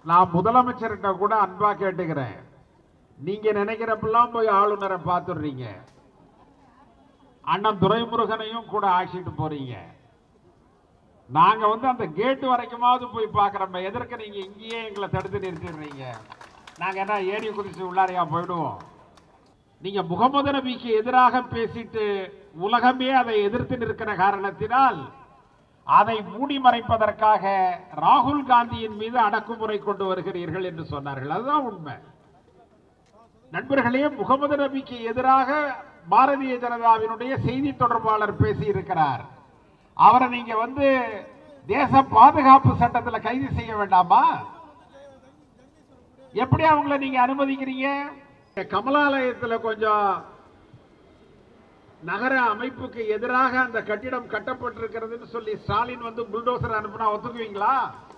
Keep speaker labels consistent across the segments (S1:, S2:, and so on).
S1: நான் முதலமைச்சர்கிட்ட கூட அன்பா கேட்டுக்கிறேன். நீங்க நினைக்கிறப்பெல்லாம் போய் ஆளுநரை பார்த்துடுறீங்க. அண்ணன் துரைமுருகனையும் கூட ஆட்சிட்டு போறீங்க. நாங்க அந்த கேட்டு வரைக்குமாவது போய் பார்க்கிறோம். எதற்கு நீங்க இங்கேயே எங்களை தடுத்து நிறுத்திடுறீங்க? நாங்க என்ன ஏறி குதிச்சு உள்ளாரையா போயிடுவோம்? நீங்க முகமது நபிக்கு எதிராக பேசிட்டு உலகமே அதை எதிர்த்து நிற்கிற காரணத்தினால் அதை மூடி மறைப்பதற்காக ராகுல் காந்தியின் மீது அடக்குமுறை கொண்டு வருகிறீர்கள் என்று சொன்னார்கள். அதுதான் உண்மை. நண்பர்களே, முகமது நபிக்கு எதிராக பாரதிய ஜனதாவினுடைய செய்தி தொடர்பாளர் பேசி இருக்கிறார். அவரை நீங்க தேச பாதுகாப்பு சட்டத்தில் கைது செய்ய வேண்டாமா? எப்படி அவங்களை நீங்க அனுமதிக்கிறீங்க? கமலாலயத்தில் கொஞ்சம் நகர அமைப்புக்கு எதிராக அந்த கட்டிடம் கட்டப்பட்டிருக்கிறதுன்னு சொல்லி ஸ்டாலின் புல்டோசர் அனுப்புனா ஒத்துக்குவீங்களா?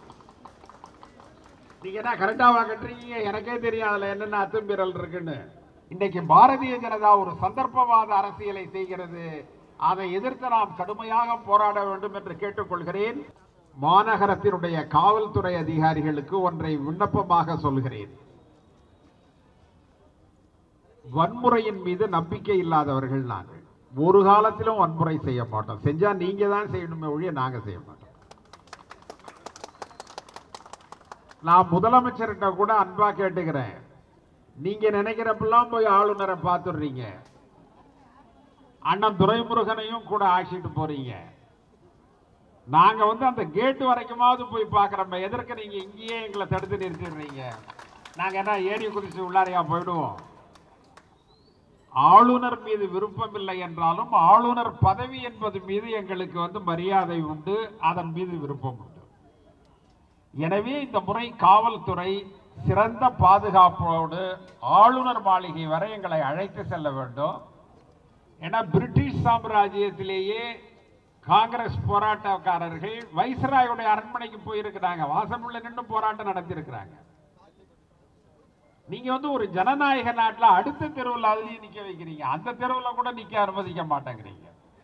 S1: நீங்க என்ன கரெக்டாவா கட்டுறீங்க? எனக்கே தெரியும் அதுல என்னென்ன அத்துமீறல் இருக்குன்னு. இன்னைக்கு பாரதிய ஜனதா ஒரு சந்தர்ப்பவாத அரசியலை செய்கிறது. அதை எதிர்த்து நாம் கடுமையாக போராட வேண்டும் என்று கேட்டுக்கொள்கிறேன். மாநகரத்தினுடைய காவல்துறை அதிகாரிகளுக்கு ஒன்றை விண்ணப்பமாக சொல்கிறேன். வன்முறையின் மீது நம்பிக்கை இல்லாதவர்கள் நாங்கள். ஒரு காலத்திலும் வன்முறை செய்ய மாட்டோம். செஞ்சா நீங்க தான் செய்யணுமே ஒழிய நாங்க செய்ய மாட்டோம். நான் முதலமைச்சர்கிட்ட கூட அன்பா கேட்டுக்கிறேன். நீங்க நினைக்கிறப்பெல்லாம் போய் ஆளுநரை பார்த்துடுறீங்க. அண்ணன் துரைமுருகனையும் கூட ஆட்சிட்டு போறீங்க. நாங்க அந்த கேட்டு வரைக்குமாவது போய் பார்க்கிறோம். எதற்கு நீங்க இங்கேயே எங்களை தடுத்து நிறுத்திடுறீங்க? நாங்க என்ன ஏறி குதிச்சு உள்ளாரையா போயிடுவோம்? ஆளுநர் மீது விருப்பம் இல்லை என்றாலும் ஆளுநர் பதவி என்பது மீது எங்களுக்கு மரியாதை உண்டு, அதன் மீது விருப்பம் உண்டு. எனவே இந்த முறை காவல்துறை சிறந்த பாதுகாப்போடு ஆளுநர் மாளிகை வரை எங்களை அழைத்து செல்ல வேண்டும். ஏன்னா பிரிட்டிஷ் சாம்ராஜ்யத்திலேயே காங்கிரஸ் போராட்டக்காரர்கள் வைஸ்ராயுடைய அரண்மனைக்கு போயிருக்கிறாங்க. வாசமுள்ள நின்று போராட்டம் நடத்தியிருக்கிறாங்க. நீங்க ஒரு ஜனநாயக நாட்டில் அடுத்த தெருவில் அதுலயும் நிக்க வைக்கிறீங்க. அந்த தெருவில் கூட நிக்க அனுமதிக்க மாட்டேங்கிறீங்க.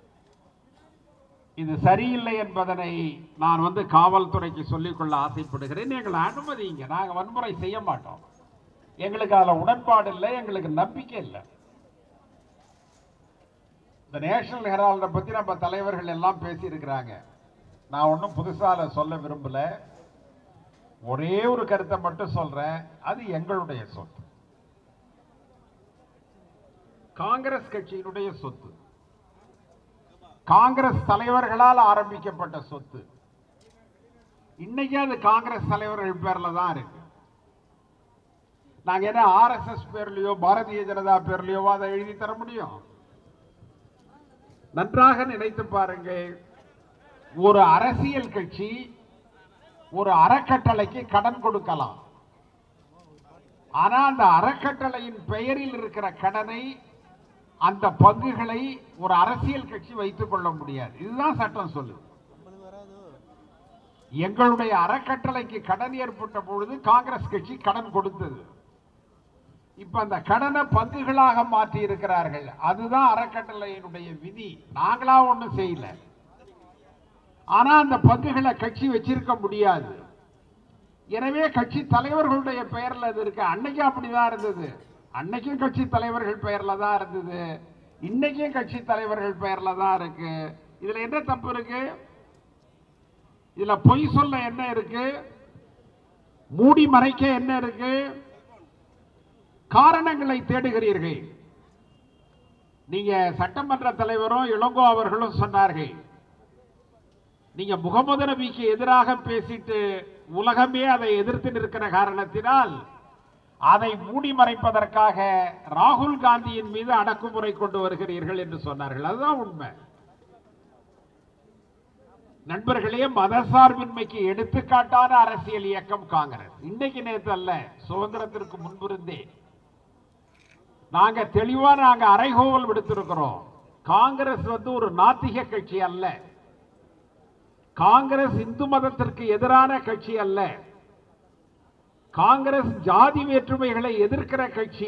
S1: இது சரியில்லை என்பதனை நான் காவல்துறைக்கு சொல்லிக்கொள்ள ஆசைப்படுகிறேன். எங்களை அனுமதிங்க. நாங்க வன்முறை செய்ய மாட்டோம். எங்களுக்கு அதுல உடன்பாடு இல்லை, எங்களுக்கு நம்பிக்கை இல்லை. இந்த நேஷனல் ஹெரால்ட பத்தி நம்ம தலைவர்கள் எல்லாம் பேசி இருக்கிறாங்க. நான் ஒன்னும் புதுசால சொல்ல விரும்பல. ஒரே ஒரு கருத்தை மட்டும் சொல்றேன். அது எங்களுடைய சொத்து, காங்கிரஸ் கட்சியினுடைய சொத்து, காங்கிரஸ் தலைவர்களால் ஆரம்பிக்கப்பட்ட சொத்து. இன்னைக்கு அது காங்கிரஸ் தலைவர்கள் பேர்ல தான் இருக்கு. நாங்க என்ன ஆர்எஸ்எஸ் பேர்லயோ பாரதிய ஜனதா பேர்லயோ அதை எழுதி தர முடியும்? நன்றாக நினைத்து பாருங்க. ஒரு அரசியல் கட்சி ஒரு அறக்கட்டளைக்கு கடன் கொடுக்கலாம். ஆனா அந்த அறக்கட்டளையின் பெயரில் இருக்கிற கடனை, அந்த பங்குகளை ஒரு அரசியல் கட்சி வைத்துக் கொள்ள முடியாது. இதுதான் சட்டம் சொல்லுது. எங்களுடைய அறக்கட்டளைக்கு கடன் ஏற்பட்ட பொழுது காங்கிரஸ் கட்சி கடன் கொடுத்தது. இப்ப அந்த கடனை பங்குகளாக மாற்றி இருக்கிறார்கள். அதுதான் அறக்கட்டளையினுடைய விதி. நாங்களா ஒண்ணும் செய்யல. ஆனா அந்த பங்குகளை கட்சி வச்சிருக்க முடியாது. எனவே கட்சி தலைவர்களுடைய பெயர்ல இது இருக்கு. அன்னைக்கு அப்படிதான் இருந்தது. அன்னைக்கும் கட்சி தலைவர்கள் பெயர்ல தான் இருந்தது. இன்னைக்கும் கட்சி தலைவர்கள் பெயர்ல தான் இருக்கு. இதுல என்ன தப்பு இருக்கு? இதுல பொய் சொல்ல என்ன இருக்கு? மூடி மறைக்க என்ன இருக்கு? காரணங்களை தேடுகிறீர்கள். நீங்க சட்டமன்ற தலைவரும் இளங்கோ அவர்களும் சொன்னார்கள், நீங்க முகமது நபிக்கு எதிராக பேசிட்டு உலகமே அதை எதிர்த்து நிற்கிற காரணத்தினால் அதை மூடி மறைப்பதற்காக ராகுல் காந்தியின் மீது அடக்குமுறை கொண்டு வருகிறீர்கள் என்று சொன்னார்கள். அதுதான் உண்மை. நண்பர்களே, மதசார்பின்மைக்கு எடுத்துக்காட்டான அரசியல் இயக்கம் காங்கிரஸ். இன்னைக்கு நேற்று அல்ல, சுதந்திரத்திற்கு முன்பிருந்தே நாங்க தெளிவா அறைகோவல் விடுத்திருக்கிறோம். காங்கிரஸ் ஒரு நாத்திக கட்சி அல்ல. காங்கிரஸ் இந்து மதத்திற்கு எதிரான கட்சி அல்ல. காங்கிரஸ் ஜாதி வேற்றுமைகளை எதிர்க்கிற கட்சி,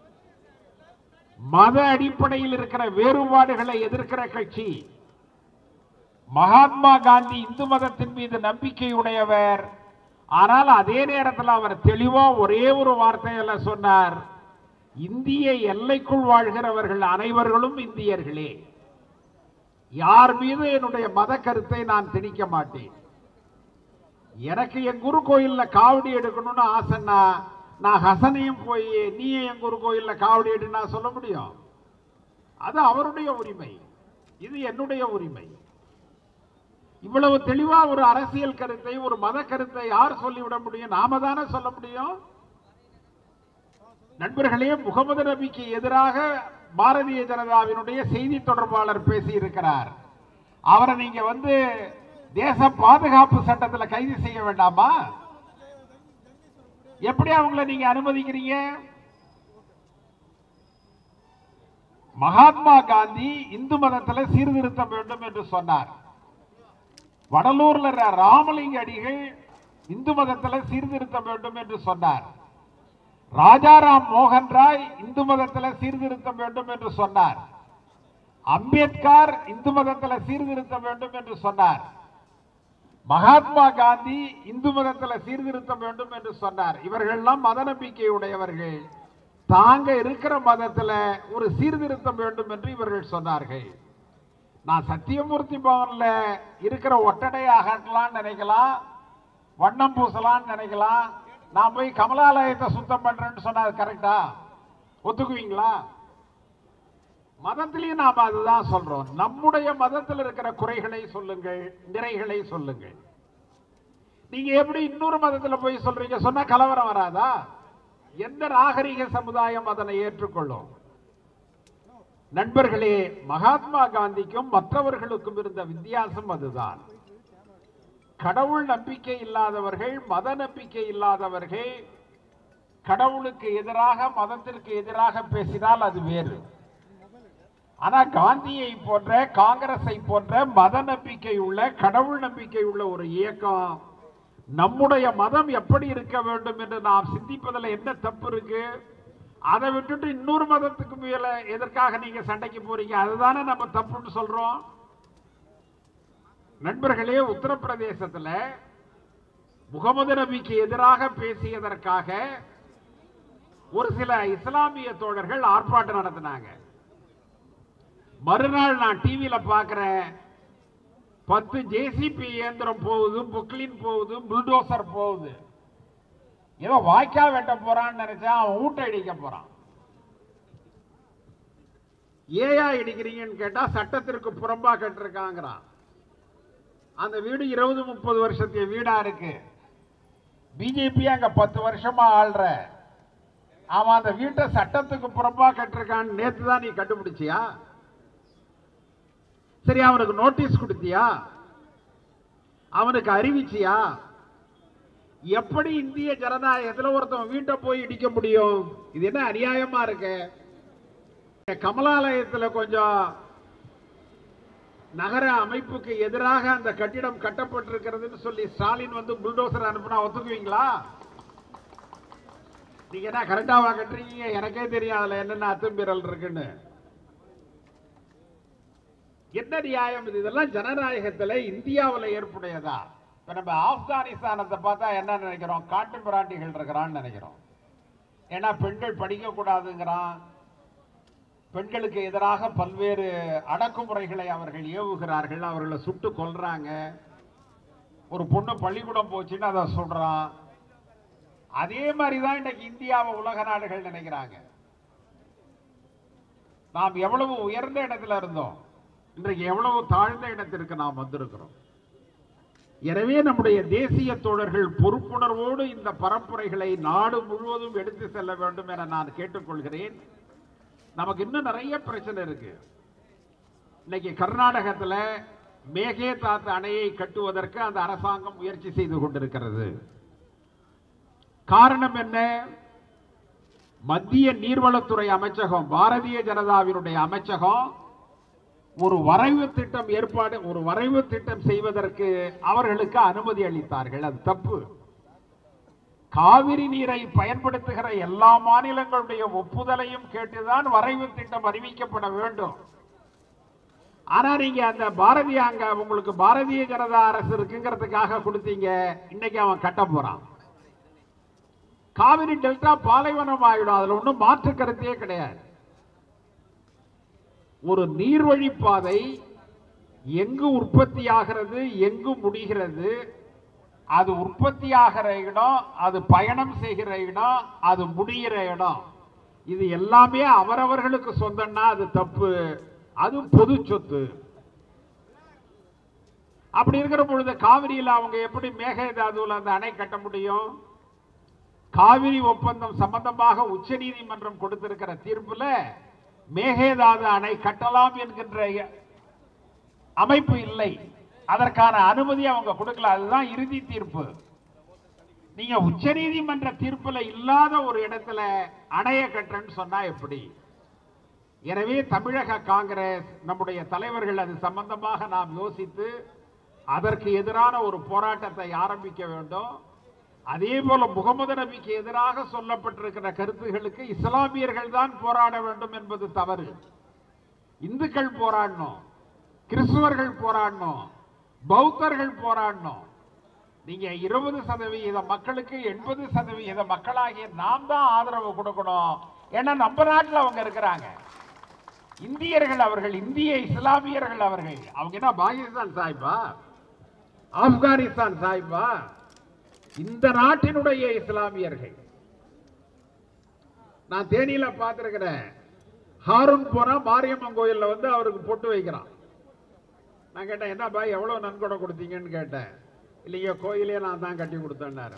S1: மத அடிப்படையில் இருக்கிற வேறுபாடுகளை எதிர்க்கிற கட்சி. மகாத்மா காந்தி இந்து மதத்தின் மீது நம்பிக்கையுடையவர். ஆனால் அதே நேரத்தில் அவர் தெளிவா ஒரே ஒரு வார்த்தையில சொன்னார், இந்திய எல்லைக்குள் வாழ்கிறவர்கள் அனைவர்களும் இந்தியர்களே, யார் மீது என்னுடைய மத கருத்தை நான் திணிக்க மாட்டேன். எனக்கு என் குரு கோயில்ல காவடி எடுக்கணும்னு ஆசைன்னா நான் ஹசனையும் போய் நீ என் குரு கோயில்ல காவடி எடுனா சொல்ல முடியும்? அது அவருடைய உரிமை, இது என்னுடைய உரிமை. இவ்வளவு தெளிவா ஒரு அரசியல் கருத்தை, ஒரு மத கருத்தை யார் சொல்லிவிட முடியும்? நாம தானே சொல்ல முடியும். நண்பர்களே, முகமது நபிக்கு எதிராக பாரதிய ஜனதாவினுடைய செய்தி தொடர்பாளர் பேசி இருக்கிறார். அவரை நீங்க தேச பாதுகாப்பு சட்டத்தில் கைது செய்ய வேண்டாமா? எப்படி அவங்களை நீங்க அனுமதிக்கிறீங்க? மகாத்மா காந்தி இந்து மதத்தில் சீர்திருத்தம் வேண்டும் என்று சொன்னார். வடலூர்ல ராமலிங்க அடிகள் இந்து மதத்தில் சீர்திருத்தம் வேண்டும் என்று சொன்னார். ராஜாராம் மோகன் ராய் இந்து மதத்தில் சீர்திருத்தம் வேண்டும் என்று சொன்னார். அம்பேத்கர் இந்து மதத்தில் சீர்திருத்தம் வேண்டும் என்று சொன்னார். மகாத்மா காந்தி இந்து மதத்தில் சீர்திருத்தம் வேண்டும் என்று சொன்னார். இவர்கள் எல்லாம் மத நம்பிக்கை உடையவர்கள். தாங்க இருக்கிற மதத்தில் ஒரு சீர்திருத்தம் வேண்டும் என்று இவர்கள் சொன்னார்கள். நான் சத்தியமூர்த்தி பவன்ல இருக்கிற ஒட்டடை அகற்றலாம்னு நினைக்கலாம், வண்ணம் பூசலாம்னு நினைக்கலாம், நான் போய் கமலாலயத்தை சுத்தம் பண்றேன்னு சொன்னா கரெக்டா? ஒத்துக்குவீங்களா? மதத்திலேயே நாம அதுதான் சொல்றோம். நம்முடைய மதத்தில் இருக்கிற குறைகளை சொல்லுங்கள், நிறைகளை சொல்லுங்கள். நீங்க எப்படி இன்னொரு மதத்தில் போய் சொல்றீங்க? சொன்னா கலவரம் வராதா? எந்த நாகரிக சமுதாயம் அதனை ஏற்றுக்கொள்ளும்? நண்பர்களே, மகாத்மா காந்திக்கும் மற்றவர்களுக்கும் இருந்த வித்தியாசம் அதுதான். கடவுள் நம்பிக்கை இல்லாதவர்கள், மத நம்பிக்கை இல்லாதவர்கள் கடவுளுக்கு எதிராக, மதத்திற்கு எதிராக பேசினால் அது வேறு. ஆனா காந்தியை போன்ற, காங்கிரஸை போன்ற மத நம்பிக்கை உள்ள, கடவுள் நம்பிக்கை உள்ள ஒரு இயக்கம் நம்முடைய மதம் எப்படி இருக்க வேண்டும் என்று நாம் சிந்திப்பதில் என்ன தப்பு இருக்கு? அதை விட்டுட்டு இன்னொரு மதத்துக்கு மேல எதற்காக நீங்க சண்டைக்கு போறீங்க? அதுதானே நம்ம தப்புன்னு சொல்றோம். நண்பர்களே, உத்தரப்பிரதேசத்தில் முகமது நபிக்கு எதிராக பேசியதற்காக ஒரு சில இஸ்லாமிய தோழர்கள் ஆர்ப்பாட்டம் நடத்தினாங்க. மறுநாள் நான் டிவியில பார்க்கிறேன், 10 ஜேசிபி இயந்திரம் போகுது, புக்லின் போகுது, புல்டோசர் போகுது. ஏதோ வாய்க்கா வெட்ட போறான்னு நினைச்சா அவன் ஊட்ட இடிக்க போறான். ஏயா இடிக்கிறீங்கன்னு கேட்டா சட்டத்திற்கு புறம்பா கட்டிருக்காங்கிறான். அந்த வீடு 20-30 வருஷத்துக்கு வீடா இருக்கு. பிஜேபி அங்க 10 வருஷமா ஆள்ற. அவன் அந்த வீட்டை சட்டத்துக்கு புறம்பா கட்டிருக்கான்னு நேத்து தான் நீ கண்டுபிடிச்சியா? சரி, அவனுக்கு நோட்டீஸ் கொடுத்தியா? அவனுக்கு அறிவிச்சியா? எப்படி இந்திய ஜனநாயகத்தில் ஒருத்தன் வீட்டை போய் இடிக்க முடியும்? இது என்ன அநியாயமா இருக்கு? கமலாலயத்தில் கொஞ்சம் நகர அமைப்புக்கு எதிராக அந்த கட்டிடம் கட்டப்பட்டிருக்கிறதுன்னு சொல்லி ஸ்டாலின் புல்டோசர் அனுப்புனா ஒத்துக்குவீங்களா? நீங்க என்ன கரெக்டாவா கட்டுறீங்க? எனக்கே தெரியும் அதுல என்னென்ன அத்துமீறல் இருக்குன்னு. என்ன நியாயம் இது? இதெல்லாம் ஜனநாயகத்தில் இந்தியாவில் ஏற்புடையதா? இப்ப நம்ம ஆப்கானிஸ்தானத்தை பார்த்தா என்ன நினைக்கிறோம்? காட்டு மிராண்டிகள் இருக்கிறான்னு நினைக்கிறோம். ஏன்னா பெண்கள் படிக்க கூடாதுங்கிறான், பெண்களுக்கு எதிராக பல்வேறு அடக்குமுறைகளை அவர்கள் ஏவுகிறார்கள், அவர்களை சுட்டு கொல்றாங்க. ஒரு பொண்ணு பள்ளிக்கூடம் போச்சுன்னு அதை சொல்றான். அதே மாதிரிதான் இன்னைக்கு இந்தியாவை உலக நாடுகள் நினைக்கிறாங்க. நாம் எவ்வளவு உயர்ந்த இடத்துல இருந்தோம், இன்றைக்கு எவ்வளவு தாழ்ந்த இடத்திற்கு நாம் வந்திருக்கிறோம். எனவே நம்முடைய தேசிய தோழர்கள் பொறுப்புணர்வோடு இந்த பரப்புரைகளை நாடு முழுவதும் எடுத்து செல்ல வேண்டும் என நான் கேட்டுக்கொள்கிறேன். நமக்கு இன்னும் நிறைய பிரச்சனை இருக்கு. இன்னைக்கு கர்நாடகத்தில் மேகேதாத்து அணையை கட்டுவதற்கு அந்த அரசாங்கம் முயற்சி செய்து கொண்டிருக்கிறது. காரணம் என்ன? மத்திய நீர்வளத்துறை அமைச்சகம், பாரதிய ஜனதாவினுடைய அமைச்சகம் ஒரு வரைவு திட்டம் செய்வதற்கு அவர்களுக்கு அனுமதி அளித்தார்கள். அது தப்பு. காவிரி நீரை பயன்படுத்துகிற எல்லா மாநிலங்களுடைய ஒப்புதலையும் கேட்டுதான் வரைவு திட்டம் அறிவிக்கப்பட வேண்டும். ஆனா நீங்க அந்த பாரதிய அங்க உங்களுக்கு பாரதிய ஜனதா அரசு இருக்குங்கிறதுக்காக கொடுத்தீங்க. இன்னைக்கு அவன் கட்ட போறான். காவிரி டெல்டா பாலைவனம் ஆயிடும். அதுல ஒன்றும் மாற்று கருத்தே கிடையாது. ஒரு நீர்வழிப்பாதை எங்கு உற்பத்தி ஆகிறது, எங்கு முடிகிறது, அது உற்பத்தி ஆகிற இடம், அது பயணம் செய்கிற இடம், அது முடிகிற இடம், இது எல்லாமே அவரவர்களுக்கு சொந்தம்னா அது தப்பு. அது பொது சொத்து. அப்படி இருக்கிற பொழுது காவிரியில் அவங்க எப்படி மேகதாதுவில் அந்த அணை கட்ட முடியும்? காவிரி ஒப்பந்தம் சம்பந்தமாக உச்ச நீதிமன்றம் கொடுத்திருக்கிற தீர்ப்புல மேகதாது அணை கட்டலாம் என்கின்ற அமைப்பு இல்லை. அதற்கான அனுமதி அவங்க கொடுக்கல. அதுதான் இறுதி தீர்ப்பு. நீங்க உச்ச நீதிமன்ற தீர்ப்புல இல்லாத ஒரு இடத்துல அணைய கட்டுறன்னு சொன்னா எப்படி? எனவே தமிழக காங்கிரஸ் நம்முடைய தலைவர்கள் அது சம்பந்தமாக நாம் யோசித்து அதற்கு எதிரான ஒரு போராட்டத்தை ஆரம்பிக்க வேண்டும். அதே போல முகமது நபிக்கு எதிராக சொல்லப்பட்டிருக்கிற கருத்துகளுக்கு இஸ்லாமியர்கள் தான் போராட வேண்டும் என்பது தவறு. இந்துக்கள் போராடணும், கிறிஸ்துவர்கள் போராடணும், பௌத்தர்கள் போராடணும். நீங்க 20% மக்களுக்கு 80% மக்களாகிய நாம் தான் ஆதரவு கொடுக்கணும். ஏன்னா நம்ம நாட்டில் அவங்க இருக்கிறாங்க. இந்தியர்கள் அவர்கள், இந்திய இஸ்லாமியர்கள் அவர்கள். அவங்க என்ன பாகிஸ்தான் சாய்பா, ஆப்கானிஸ்தான் சாய்பா? இந்த நாட்டினுடைய இஸ்லாமியர்கள். நான் தேனியில பார்த்திருக்கிறேன். ஹாரூன் போனா மாரியம்மன் கோயில்ல வந்து அவருக்கு பொட்டு வைக்கிறான். நான் கேட்டேன், என்ன பாய் எவ்வளவு நன்கொடை கொடுத்தீங்கன்னு கேட்டேன். இல்லைங்க, கோயிலே நான் தான் கட்டி கொடுத்தேன்னாரு.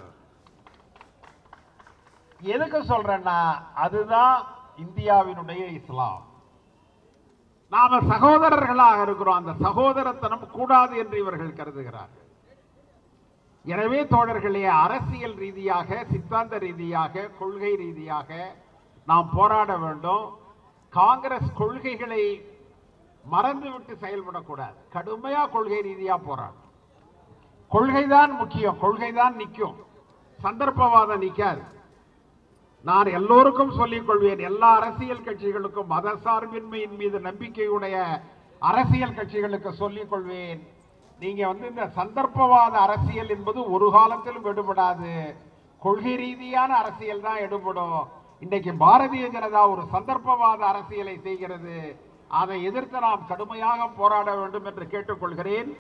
S1: எதுக்கு சொல்றேன்னா அதுதான் இந்தியாவினுடைய இஸ்லாம். நாம சகோதரர்களாக இருக்கிறோம். அந்த சகோதரத்தனம் கூடாது என்று இவர்கள் கருதுகிறார்கள். எனவே தோழர்களே, அரசியல் ரீதியாக, சித்தாந்த ரீதியாக, கொள்கை ரீதியாக நாம் போராட வேண்டும். காங்கிரஸ் கொள்கைகளை மறந்துவிட்டு செயல்படக்கூடாது. கடுமையா கொள்கை ரீதியா போராடும். கொள்கைதான் முக்கியம். கொள்கைதான் நிற்கும். சந்தர்ப்பவாதம் நிற்காது. நான் எல்லோருக்கும் சொல்லிக் கொள்வேன், எல்லா அரசியல் கட்சிகளுக்கும், மத சார்பின்மையின் மீது நம்பிக்கையுடைய அரசியல் கட்சிகளுக்கு சொல்லிக் கொள்வேன், நீங்க இந்த சந்தர்ப்பவாத அரசியல் என்பது ஒரு காலத்திலும் எடுபடாது. கொள்கை ரீதியான அரசியல் தான் எடுபடும். இன்றைக்கு பாரதிய ஜனதா ஒரு சந்தர்ப்பவாத அரசியலை செய்கிறது. அதை எதிர்த்து நாம் கடுமையாக போராட வேண்டும் என்று கேட்டுக்கொள்கிறேன்.